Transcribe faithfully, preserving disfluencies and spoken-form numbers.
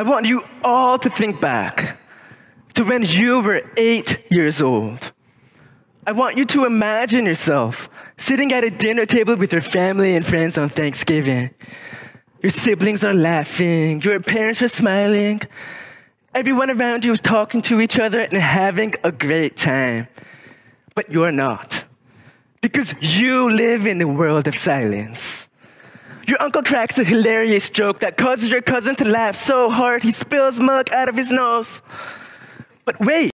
I want you all to think back to when you were eight years old. I want you to imagine yourself sitting at a dinner table with your family and friends on Thanksgiving. Your siblings are laughing, your parents are smiling, everyone around you is talking to each other and having a great time. But you're not, because you live in a world of silence. Your uncle cracks a hilarious joke that causes your cousin to laugh so hard he spills milk out of his nose. But wait,